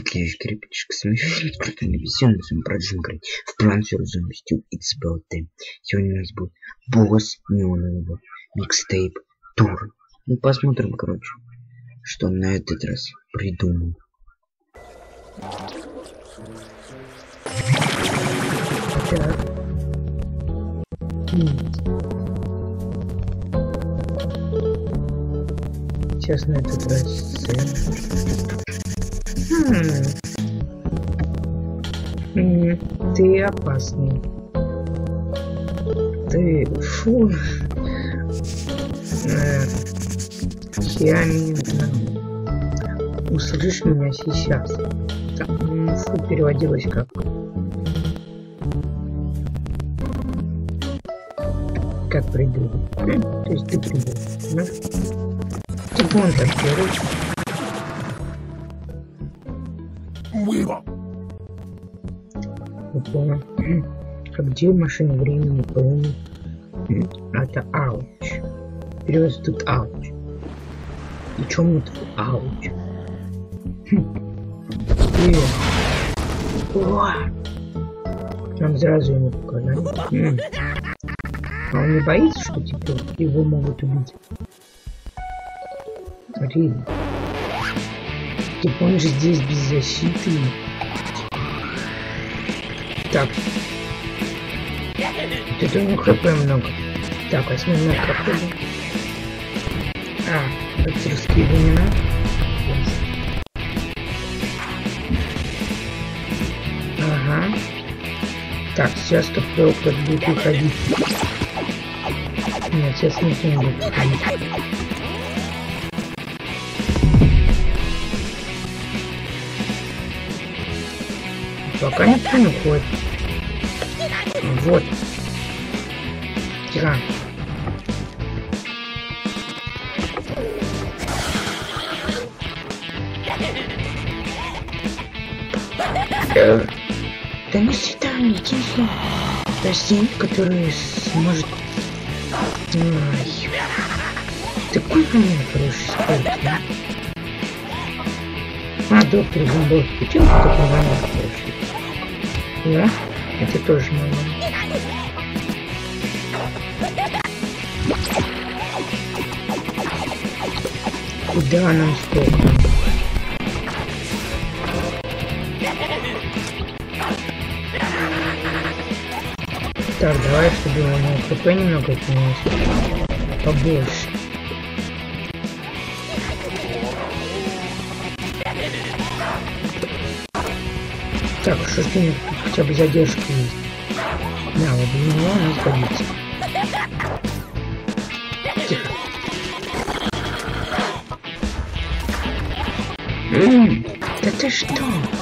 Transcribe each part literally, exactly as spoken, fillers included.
Следующий репетишка смешит, круто написано, на своем продолжим играть в план все разумностью It's About Time. Сегодня у нас будет босс неонового микстейп тур. Ну посмотрим, короче, что он на этот раз придумал. Так. Сейчас на этот раз сцена. Хм. Ты опасный. Ты фу. Э, я не знаю. Услышишь меня сейчас. Так, фу переводилось как. Как придумал. То есть ты придумал, да? Типа он так делает. Понял. А где машина времени, помню? Это ауч. Перевод тут ауч. И чё мы тут ауч? Привет. О! Нам сразу ему показали. А он не боится, что типа его могут убить? Смотри. Типа он же здесь без защиты. Так. Тут у него хп много. Так, основной хп. А, рыцарские времена. Ага. Так, сейчас только кто-то будет выходить. Нет, сейчас никто не будет выходить. Пока никто не уходит. Вот. Тихо. Э, да не всегда единственный растение, который сможет... Ой. Такой момент хороший спорт, да? А, доктор Зомбовский, почему такой момент хороший? Да, это тоже момент. Куда нам столько? Так, давай, чтобы у него хп немного отменилось. Побольше. Так, что ж у них тут хотя бы задержка есть. Да, вот для него у нас годится. Тихо. Ммм, да ты что?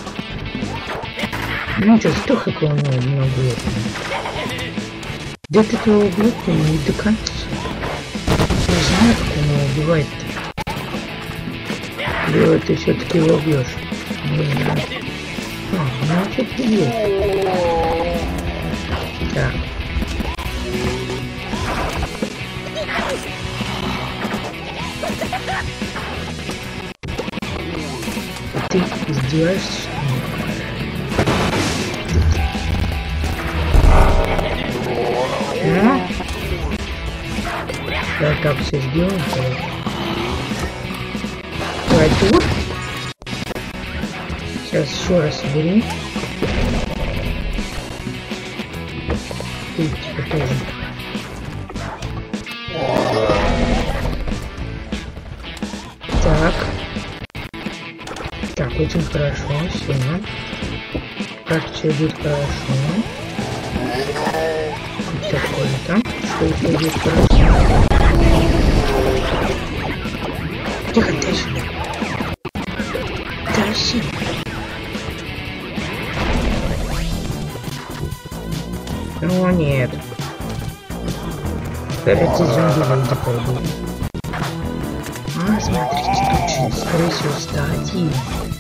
Ну что, сто хп у него много этого. Да ты этого глупого не до конца. Не знаю, как он его убивает-то. Или ты все-таки его убьешь? Блин. А, ну что-то есть. Так. Ты издеваешься, что ли? Ну? Да, как все сделано? Давай тур. Сейчас еще раз собери. Ты типа тоже. Так. Так, очень хорошо, все. Как все будет хорошо. Вот такое-то. Что это будет хорошо. Тихо, тише. Тащи. Ну нет. Эти зомби люди пойдут. А, смотрите, тут же, скорее всего, стадии.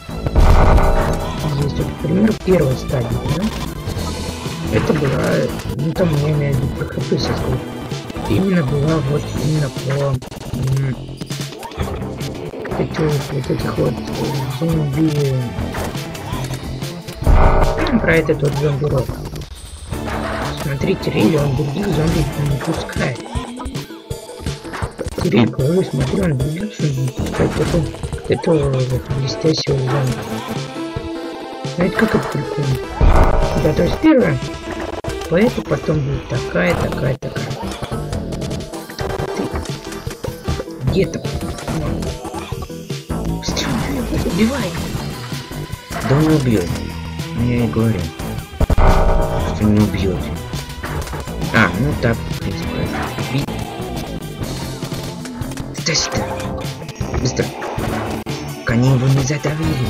Есть, вот, например, первая стадия, да? Это была, ну там я имею в виду про хп создать. Именно была вот именно по эти, вот этих вот зомби Про это тот зомби-рок. Смотрите, Рилли, он других зомби не пускает. Теперь, говорю, смотри, он других зомби не пускает, потом этого блестящего зомби. Знаете, как это прикольно? Да, то есть первое, поэтому потом будет такая, такая, такая. Ты где-то убивай. Да он убьет. Я и говорю, что не убьет. А, ну так, в принципе. Стой, быстро. Они его не задавили.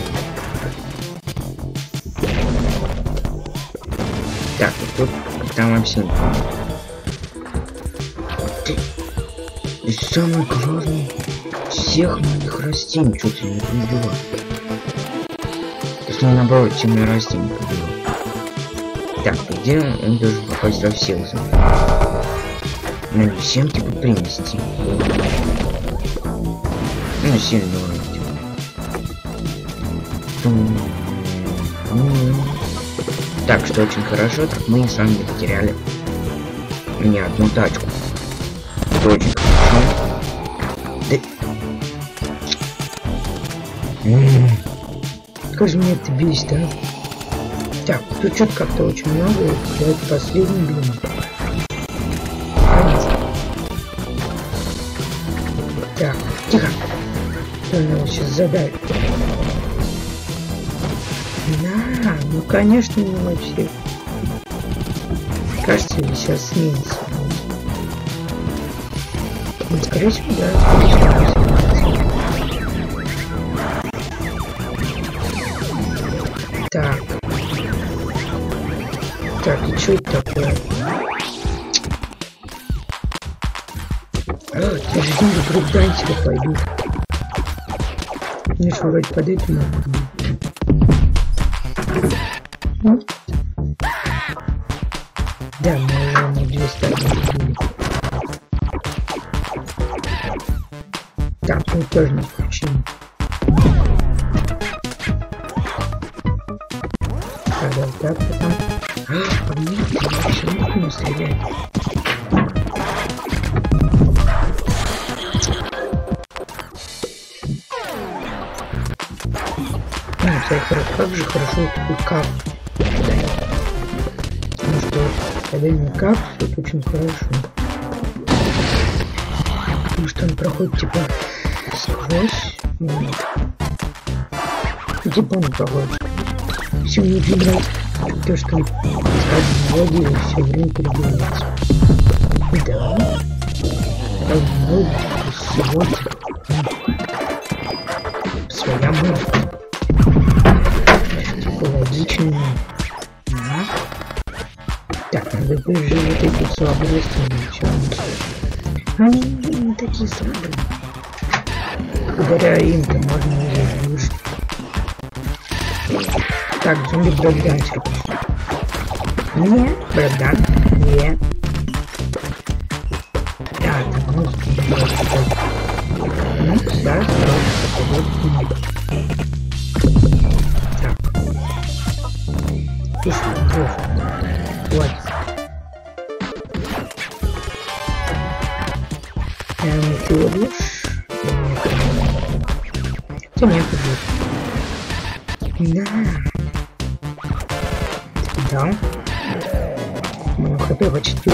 Так, вот тут там вообще не помню. Ты... И самый главный всех моих растений что-то не убивал. Если наоборот, чем я растений убивал. Так, где он должен попасть во всех зомби? Ну, всем типа принести. Ну, сильно вроде. Так, что очень хорошо, так мы с вами потеряли не одну тачку. Это очень хорошо. Да... Как же меня это бесит, а? Так, тут что-то как-то очень много. Давайте последний блин. Так, тихо. Он его сейчас задавит. На, ну конечно, не вообще. Кажется, сейчас сменится. Ну, скорее всего, да, скорее всего. Так. Так, и что это такое? А, те же деньги вдруг дантика пойдут. Мне что, вроде под этим могу. Вот. Да, мы его на две стороны убили. Так, мы тоже не включим. Тогда так, потом... А, нет, почему не стреляет? Как же хорошо такой кап. Потому что когда именно кап, это очень хорошо. Потому что он проходит типа сквозь. Ну, типа он проходит. Все мне играть. То, что он владеет, все время перебивается. Да. Много всего. Своя музыка. Логично. Ага. Так, надо выжить вот эти слабые растения. Они не такие слабые. Благодаря им-то можно уже выжить. Так, зомби бродданчик. Не, броддан, не. Да, так, ну, ну, да, так. Слушай, тоже. Хватит. Эм, ты убьешь? Ты меня убьешь. Да. Да. Ну, хп почти.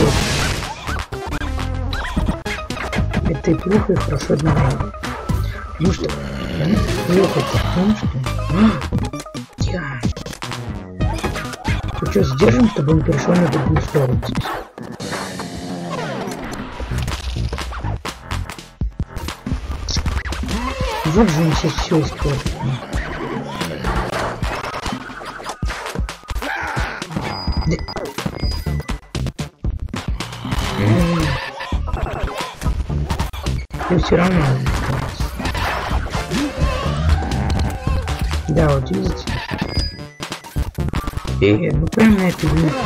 Это и плохо, и хорошо одновременно. Ну что? Плохо, потому что... Я... Ты что, сдержим, чтобы он перешел на другую сторону? Вот же он сейчас все испортит. И все равно. Да, вот видите. И, ну прям на эту минуту.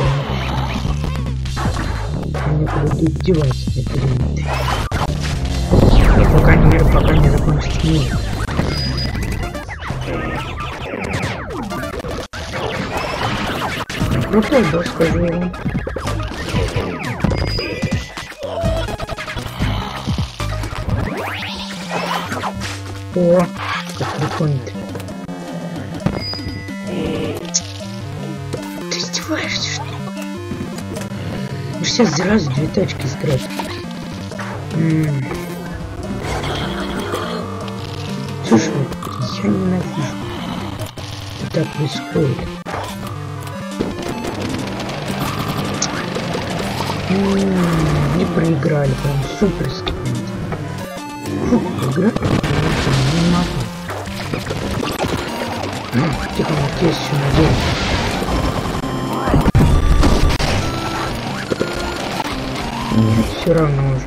Мне будут деваться на эту минуту. И пока не, пока не закончится мир. Крутой босс, скажу вам. О, как прикольно-то. Ты издеваешься, что ли? Ну сейчас сразу две тачки сграть. М-м. Слушай, я ненавижу. Что так происходит? М-м, не проиграли, прям суперски. Фу, проиграли? Не могу. Тихо, надеюсь, еще надеюсь. Нет, все равно уже.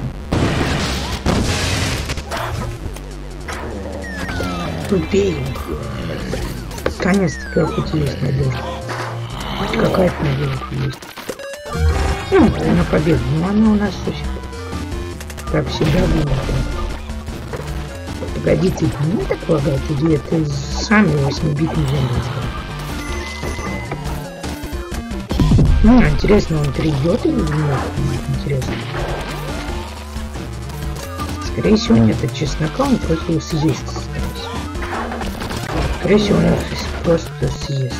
Тупее. Наконец-то хоть есть надежда. Хоть какая-то надежда есть. Ну, на победу. Ну, она у нас все. Как всегда было. Погодите, не так лагает, или это сами восьмибитные зомби? Ну, интересно, он придет или нет? Интересно. Скорее всего, нет, это чеснока, он просто его съест. Скорее всего, он просто съест.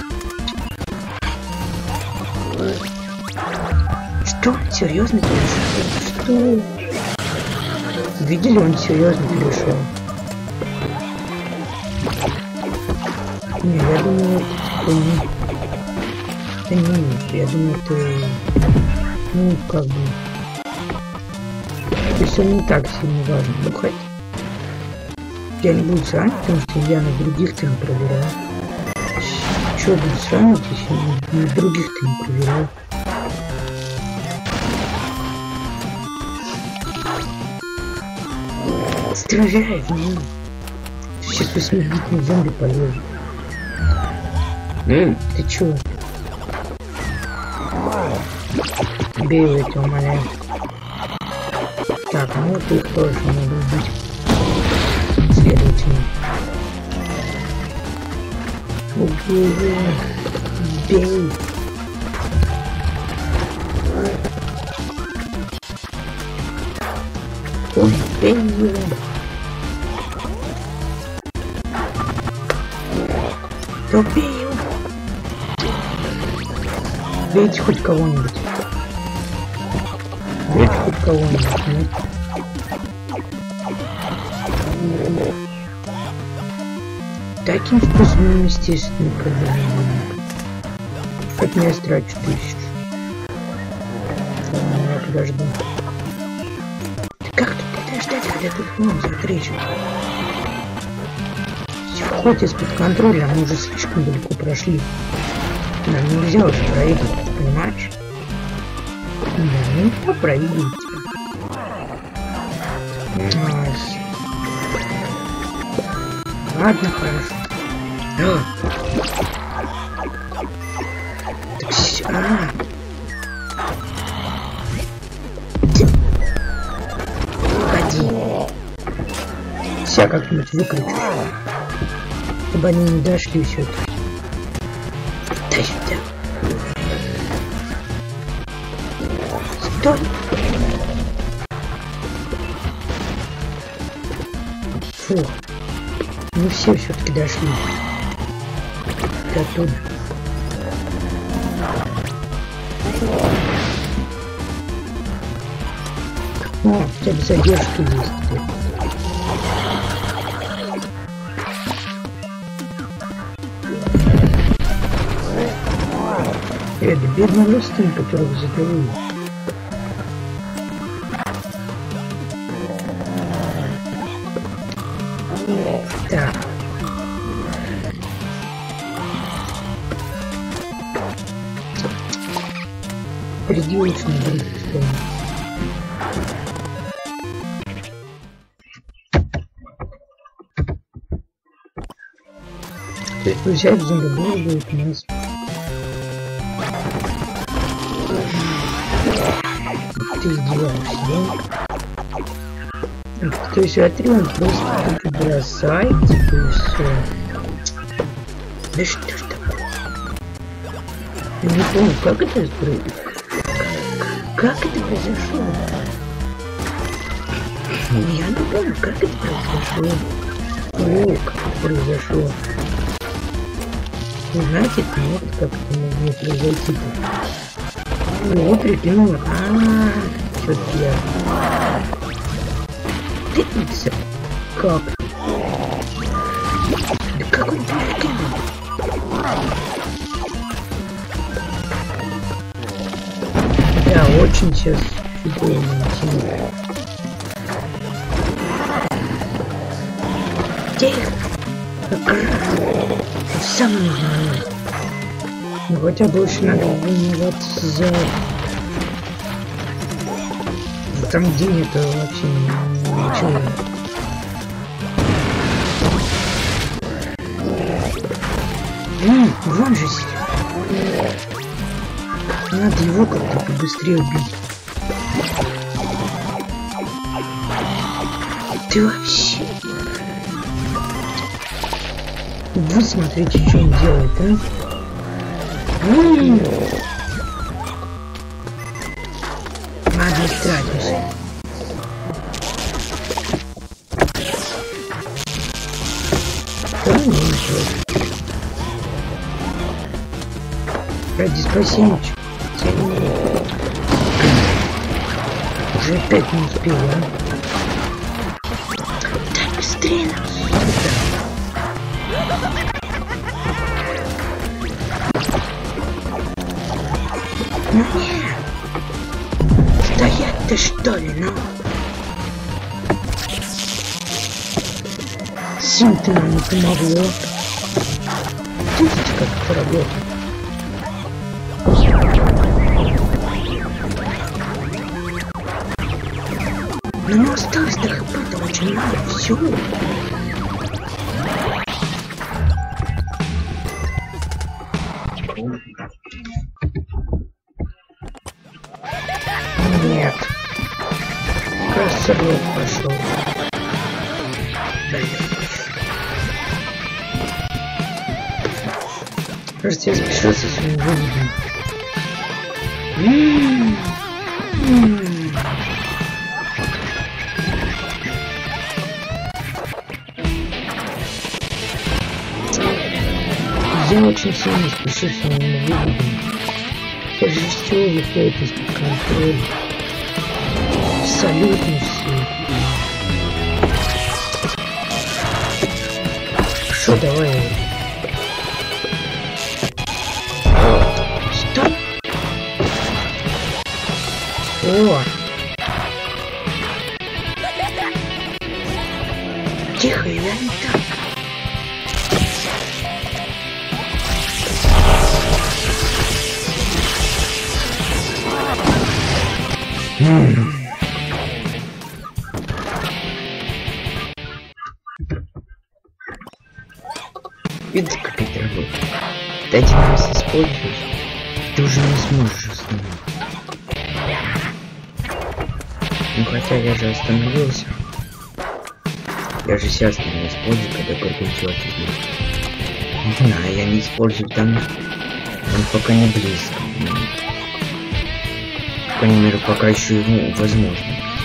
Что? Серьезно перешел? Что? Видели, он серьезно перешел? Не, я думаю, это не... Да не, я думаю, это... Ну, как бы... То есть он не так сильно важен. Ну, хоть... Я не буду сравнивать, потому что я на других-то не проверяю. Чё буду сравнивать, если на других-то не проверяю? Стреляй в него. Сейчас восьмибитный зомби полезет. Mm. Ты чё? Бей его, я тебя умоляю. Так, ну ты их тоже надо убить. Следовательно. Убей его. Бей. Убей его. Убей его. Бейте хоть кого-нибудь. Бейте хоть кого-нибудь, нет? Таким способом, естественно, проблема. Хоть не страчу тысячу. Я подожду. Ты как тут подождать, когда тут вон затречу? Вход из-под контроля, мы уже слишком далеко прошли. Нам нельзя уже проигрывать, понимаешь? Да, нельзя проигрывать. Ай. Ладно, хорошо. А. Так все. А. Погоди. Сейчас как-нибудь выключу. Чтобы они не дошли все-таки. Да сюда. Стой. Фу. Не все все-таки дошли. До туда. О, хотя бы задержки есть. Это бедный Лустин, которого задавили. Так. Впереди очень будет что-нибудь. Взять зомби будет у нас. Ты издеваешься, да? То есть смотри, он просто бросает, и все. Да что ж такое? Я не помню, как это произошло. Как это произошло? Я не помню, как это произошло. О, как это произошло. Вы знаете, это нет, как это могло произойти. Его прикинуло. А-а-а, что-то я. Ты как? Да как он прикинул? Да, очень сейчас фигово интересно. Тихо! Сам не знаю. Ну хотя больше надо волноваться за... за там день это вообще ничего. Вон, вон же сидит. Надо его как-то побыстрее убить. Ты вообще... Вот смотрите, что он делает, а? М-м-м. Ладно, стратимся. Ради спасения. Уже опять не успел, а? Да быстрее нам сюда. Ну нет. Стоять-то что ли, ну? Сим-то нам не помогло. Видите, как это работает? Но ну осталось до хп-то очень мало, все. Нет. Красавец пошел. Кажется, я спешил со своим выводом. Я очень сильно спешу с своим выводом. Это же все выходит из-под контроля. Абсолютно все. Что, давай. Что? О! Тихо, я не там. М-м-м. Видите, как это работает? Ты один раз используешь, ты уже не сможешь остановить. Ну хотя я же остановился. Я же сейчас не использую, когда Гаргантюа идет. Не знаю, я не использую, потому что он пока не близко. По крайней мере, пока еще ему возможно.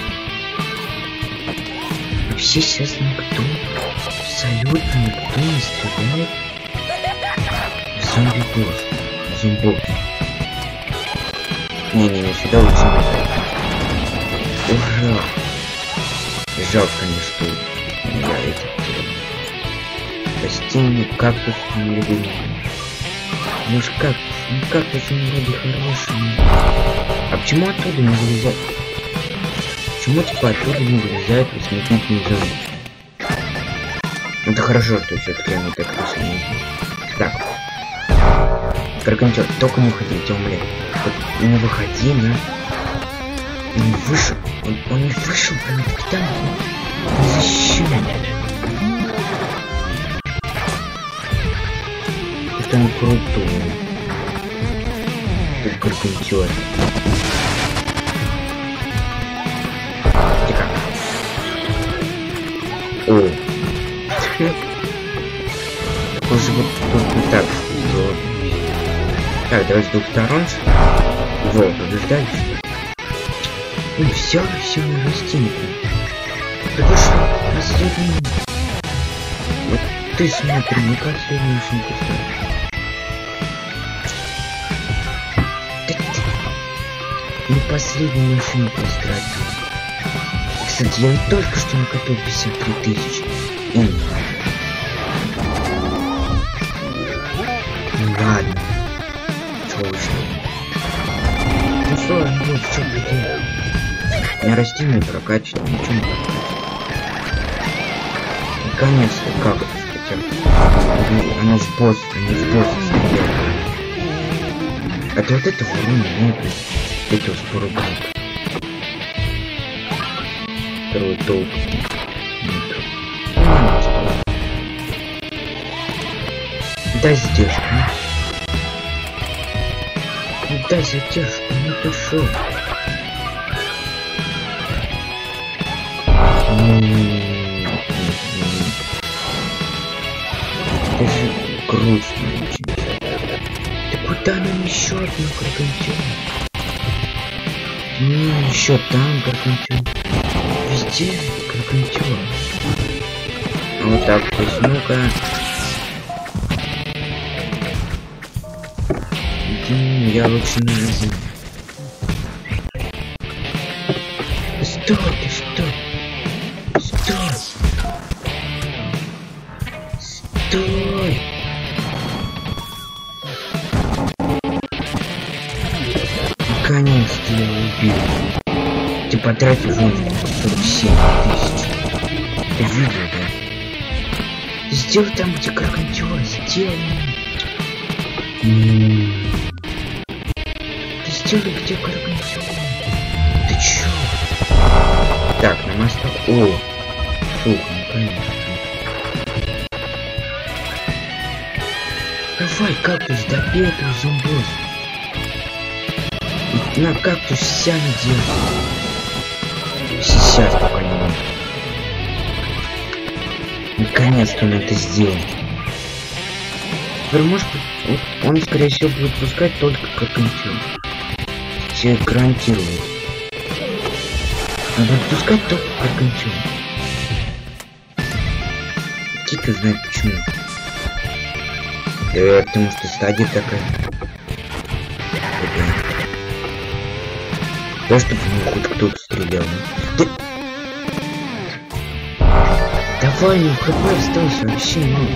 Вообще сейчас никто, абсолютно никто не стреляет в зомби-босс. Зомбот. Не-не-не, сюда лучше не пойти. Ура! Жалко, конечно, что я это делаю. Растение, кактус, не люблю. Ну ж кактус, ну кактус он вроде хороший. А почему оттуда не вылезает? Почему типа оттуда не вылезает восьмикнутный зомби? Это хорошо, что все-таки оно так хорошо не знаю. Так. Гаргантюа, только не уходи, я тебя умоляю. Вот не выходи, на. Он не вышел. Он, он не вышел, он там не защищен. Это не круто. Это Гаргантюа. Тихо. О. Уже вот тут вот так сделать. Так, давай с двух сторон. Вот, побеждали. Ну все, все, растение. Да вы что, последний? Вот ты смотри, не последнюю машинку ставишь. Да ты не последнюю машинку стратил. Кстати, я только что накопил пятьдесят три тысячи. И... Ну ладно. Чего уж. Ну что, вот что поделать. У меня растение прокачано, ничего не прокачано. Наконец-то как-то хотя бы. Оно в босс, они в босс стоят. Это вот это урон нет. Это спорубанк. Второй толк. Дай задержку. Дай задержку, ну ты шо? Это же грустно очень. Да куда нам еще одну гаргантюру? Ну, еще там гаргантюру. Везде гаргантюра. А вот так, то есть, ну-ка. Я лучше не разу. Стой, ты что? Стой! Стой! Наконец-то я убил. Ты потратил вон сорок семь тысяч. Ты видел, да? Ты сделал там, где гаргантюра, сделал. М-м-м. Ты сделал, где гаргантюра. Ты чё? Так, на мосту. О! Сука, ну конечно. Давай, кактус, добей этого зомбоса. На кактус вся надежда. Сейчас пока не надо. Наконец-то он это сделал. Теперь, может быть, он, скорее всего, будет пускать только гаргантюру. Тебе гарантирую. Он будет пускать только гаргантюру. Типа знает почему. Да, потому что стадия такая. Да, чтобы в него хоть кто-то стрелял. Да... Давай, ну хп осталось вообще много.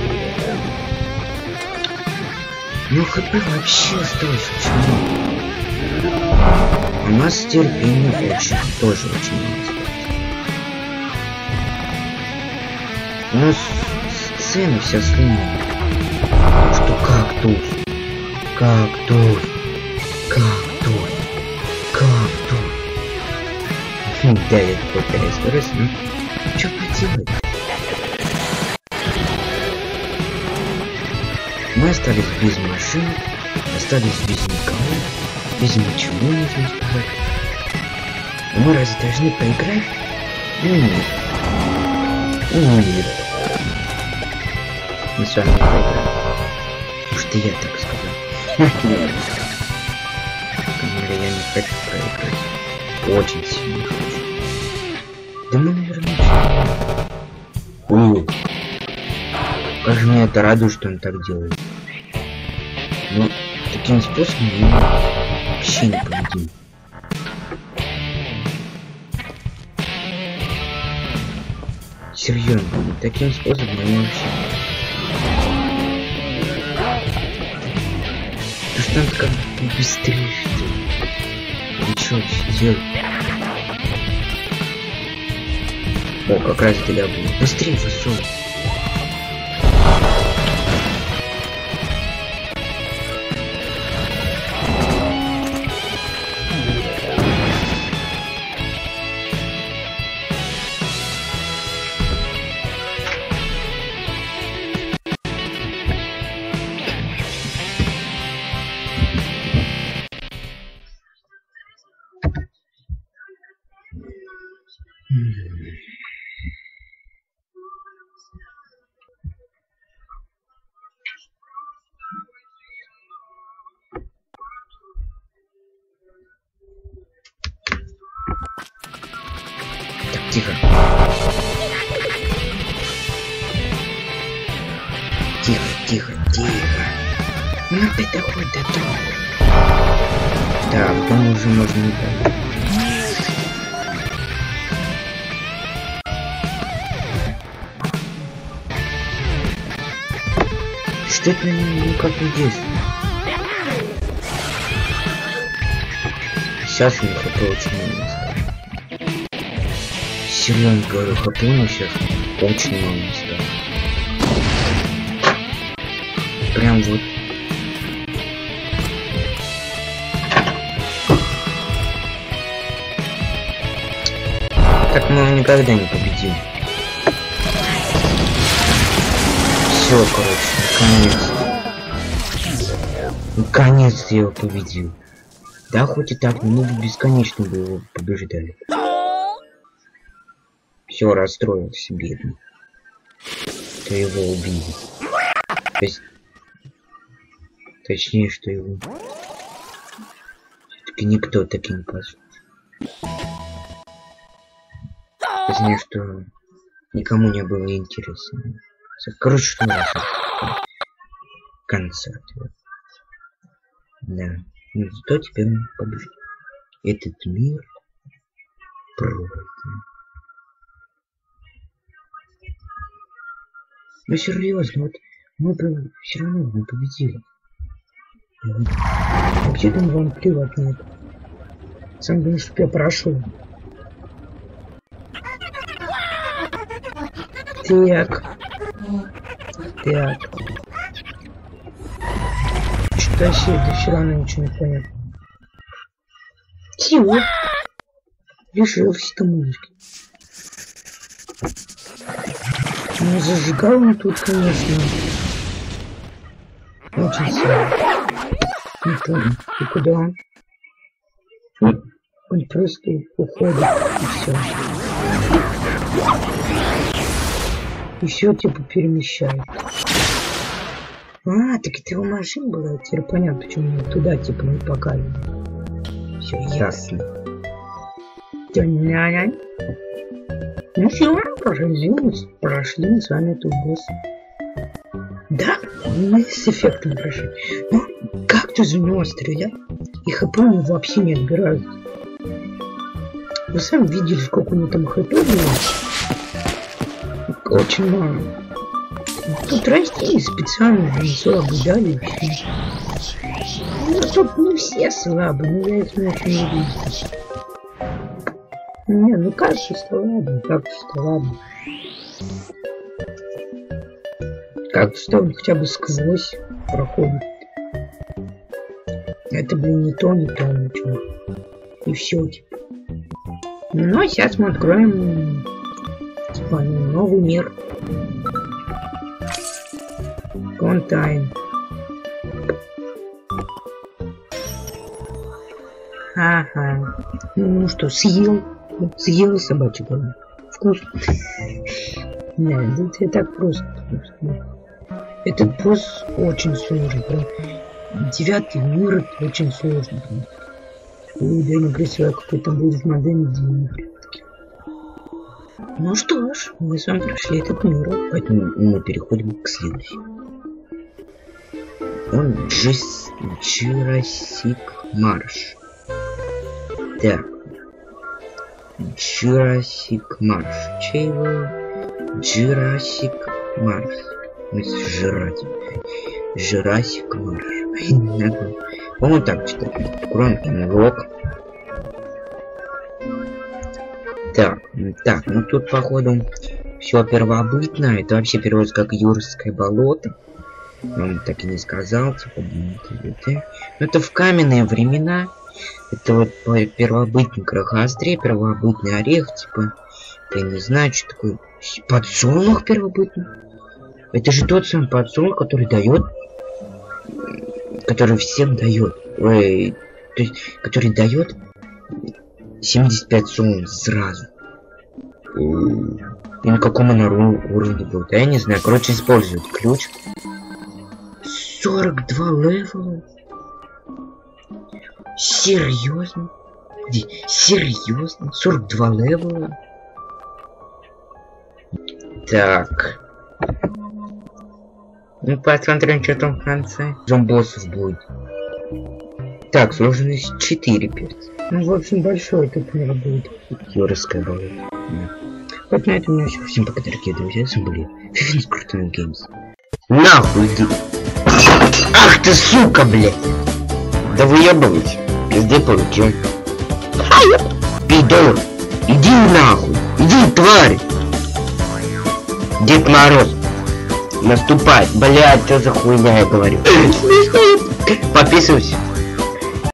Ну хп вообще осталось очень много. У нас терпение очень, тоже очень много. У нас сцена вся сломана. Что кактус? Кактус? Кактус? Кактус? Да, я такой скорость, ну что поделать? Мы остались без машин, остались без никого, без ничего, нужно сказать. Мы разве должны проиграть? Ну нет. Ну нет. Мы с вами не проиграем. Потому что я так сказал. Нет. Я не хочу проиграть. Очень сильно хочу. Да мы наверное... Ой. Как же меня это радует, что он так делает. Ну, таким способом мы вообще не победим. Серьезно, таким способом мы вообще... Потому что надо как-то быстрее, что ли. Или что вообще делать? О, как раз это я буду. Быстрее фасол. Тихо. Тихо, тихо, тихо. Он опять доходит до того. Так, там уже можно не так. Что это никак не действует? Сейчас у них это очень много. Серьезно говорю, хп у нас сейчас очень много стало. Прям вот. Так мы его никогда не победим. Все, короче, наконец-то. Наконец-то я его победил. Да, хоть и так, но мы бы бесконечно бы его побеждали. Все, расстроился, бедный. Что его убили. То есть... Точнее, что его... Все-таки никто таки не послушал. Точнее, что никому не было интересно. Короче, что раз. Концерт. Да. Ну, зато теперь мы победим. Этот мир пройден. Ну серьезно, вот мы бы все равно не победили. Вот. Вообще-то вам плевать на это. Сам думаю, что я прошел. Так. Так. Что вообще это все равно ничего не понятно. Чего? Лишился-то музыки. Ну, зажигал он тут, конечно. Очень сильно. Не понял. И куда он? Он просто уходит, и все. И все типа перемещает. А, так это его машина была. Теперь понятно, почему мне туда типа не показывали. Все ясно. Ну все, прошли, прошли мы с вами эту босс. Да, мы с эффектом прошли. Но как ты за него стрелял? И хп у него вообще не отбирают. Вы сами видели, сколько у него там хп было? Очень мало. Тут расти специально слабо дали. Ну тут не все слабые, но я их не очень не вижу. Не, ну качество ладно, качество ладно. Качество он хотя бы сквозь проходит. Это, блин, не то, не то, ничего. И все, типа. Ну, а сейчас мы откроем типа новый мир. Контайн. Ага. Ну что, съел? Съел собачью голову. Вкусно. Нет, это так просто. Этот босс очень сложный. Прям. Девятый мир это очень сложный. И я не представляю, какой там будет модель денег. Ну что ж, мы с вами прошли этот мир. Поэтому мы переходим к следующему. Он Jurassic Marsh. Так. Jurassic Marsh. Чего? Jurassic Marsh. Мы жрать. Jurassic Marsh. По-моему, так читать. Кромки лог. Так, так, ну тут походу все первобытно. Это вообще переводится как юрское болото. Он так и не сказал, типа, но это в каменные времена. Это вот первобытный крахострей, первобытный орех, типа, я не знаю, что такое. Подсолнух первобытный. Это же тот самый подсолнух, который дает, который всем дает, ой, то есть, который дает семьдесят пять солнц сразу. И на каком он уровне был? Да я не знаю. Короче, используют ключ. сорок два левела. Серьезно? Где? Серьезно? сорок два левела? Так. Ну, посмотрим, что там в конце. Зомбоссов будет. Так, сложность четыре перца. Ну, в общем, большой турнир будет. Юрская болезнь. Вот на этом у меня все. Всем пока, дорогие друзья, с вами были Фифин с крутыми геймс. Нахуй иди. Ах ты, сука, блядь. Да выебывайте. Пизды получил. Пидор. Иди нахуй. Иди, тварь. Дед Мороз. Наступать. Блядь, что за хуйня я говорю. Подписывайся.